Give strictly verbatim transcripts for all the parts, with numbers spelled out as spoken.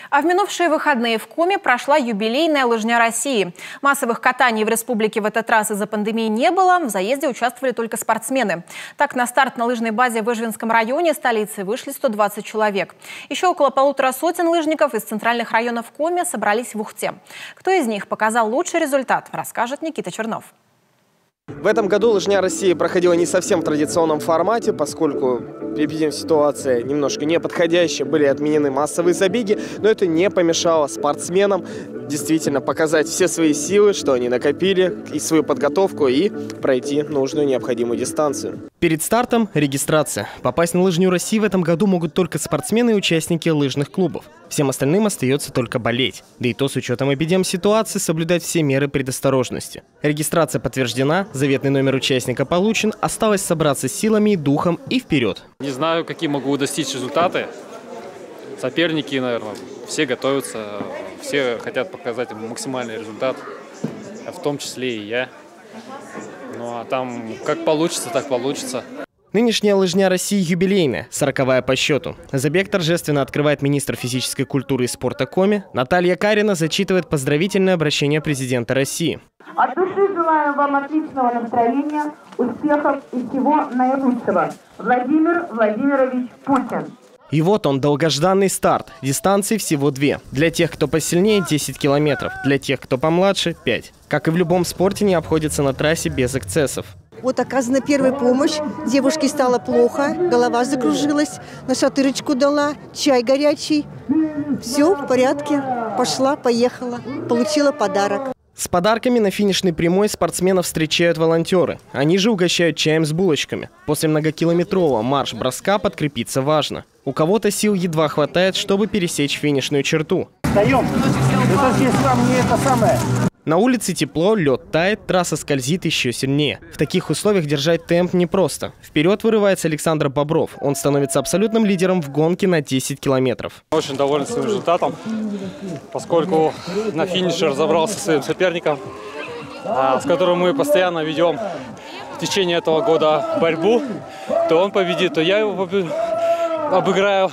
А в минувшие выходные в Коми прошла юбилейная лыжня России. Массовых катаний в республике в этот раз из-за пандемии не было. В заезде участвовали только спортсмены. Так, на старт на лыжной базе в Ижевинском районе столицы вышли сто двадцать человек. Еще около полутора сотен лыжников из центральных районов Коми собрались в Ухте. Кто из них показал лучший результат, расскажет Никита Чернов. В этом году лыжня России проходила не совсем в традиционном формате, поскольку эпидемситуация немножко неподходящая, были отменены массовые забеги, но это не помешало спортсменам действительно показать все свои силы, что они накопили, и свою подготовку, и пройти нужную необходимую дистанцию. Перед стартом регистрация. Попасть на лыжню России в этом году могут только спортсмены и участники лыжных клубов. Всем остальным остается только болеть. Да и то с учетом эпидемситуации соблюдать все меры предосторожности. Регистрация подтверждена, заветный номер участника получен, осталось собраться с силами и духом и вперед. Не знаю, какие могу достичь результаты. Соперники, наверное, все готовятся, все хотят показать максимальный результат, в том числе и я. Ну а там как получится, так получится. Нынешняя лыжня России юбилейная, сороковая по счету. Забег торжественно открывает министр физической культуры и спорта Коми. Наталья Карина зачитывает поздравительное обращение президента России. От души желаю вам отличного настроения, успехов и всего наилучшего. Владимир Владимирович Путин. И вот он, долгожданный старт. Дистанции всего две. Для тех, кто посильнее, десять километров. Для тех, кто помладше, пять. Как и в любом спорте, не обходится на трассе без эксцессов. Вот оказана первая помощь. Девушке стало плохо, голова закружилась, на шатырочку дала, чай горячий. Все в порядке. Пошла, поехала, получила подарок. С подарками на финишной прямой спортсменов встречают волонтеры. Они же угощают чаем с булочками. После многокилометрового марш-броска подкрепиться важно. У кого-то сил едва хватает, чтобы пересечь финишную черту. Встаем. Это здесь вам не это самое. На улице тепло, лед тает, трасса скользит еще сильнее. В таких условиях держать темп непросто. Вперед вырывается Александр Бобров. Он становится абсолютным лидером в гонке на десять километров. Очень доволен своим результатом, поскольку на финише разобрался со своим соперником, с которым мы постоянно ведем в течение этого года борьбу. То он победит, то я его обыграю.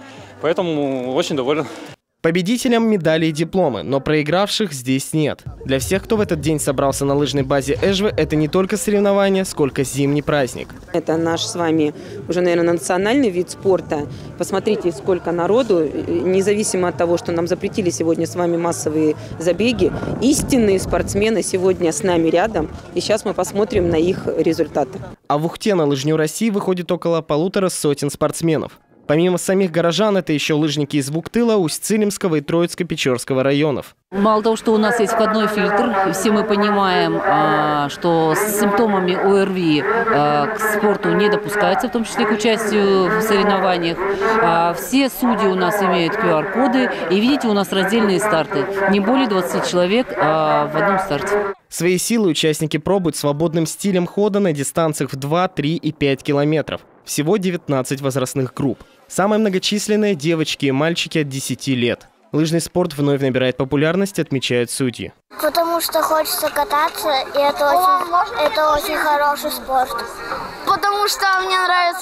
Поэтому очень доволен. Победителям медали и дипломы, но проигравших здесь нет. Для всех, кто в этот день собрался на лыжной базе Эжвы, это не только соревнование, сколько зимний праздник. Это наш с вами уже, наверное, национальный вид спорта. Посмотрите, сколько народу, независимо от того, что нам запретили сегодня с вами массовые забеги. Истинные спортсмены сегодня с нами рядом, и сейчас мы посмотрим на их результаты. А в Ухте на лыжню России выходит около полутора сотен спортсменов. Помимо самих горожан, это еще лыжники из Вуктыла, Усть-Цилимского и Троицко-Печорского районов. Мало того, что у нас есть входной фильтр, все мы понимаем, что с симптомами ОРВИ к спорту не допускается, в том числе к участию в соревнованиях. Все судьи у нас имеют ку ар коды, и видите, у нас раздельные старты. Не более двадцати человек в одном старте. Свои силы участники пробуют свободным стилем хода на дистанциях в два, три и пять километров. Всего девятнадцать возрастных групп. Самые многочисленные – девочки и мальчики от десяти лет. Лыжный спорт вновь набирает популярность, отмечают судьи. Потому что хочется кататься, и это очень, это очень хороший спорт. Потому что мне нравится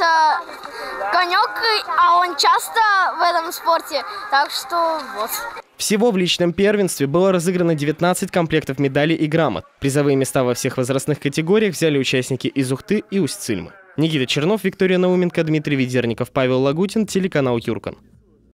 конек, а он часто в этом спорте, так что вот. Всего в личном первенстве было разыграно девятнадцать комплектов медалей и грамот. Призовые места во всех возрастных категориях взяли участники из Ухты и Усть-Цилимы. Никита Чернов, Виктория Науменко, Дмитрий Ведерников, Павел Лагутин, телеканал Юркон.